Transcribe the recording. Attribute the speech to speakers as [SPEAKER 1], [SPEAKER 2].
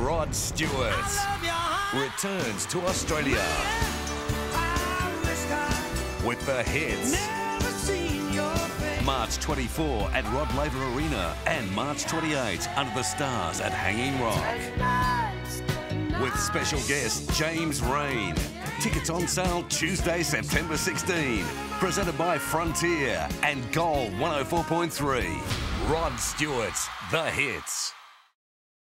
[SPEAKER 1] Rod Stewart returns to Australia with the hits. March 24 at Rod Laver Arena and March 28 under the stars at Hanging Rock. With special guest James Rain. Tickets on sale Tuesday, September 16. Presented by Frontier and Gold 104.3. Rod Stewart's The Hits.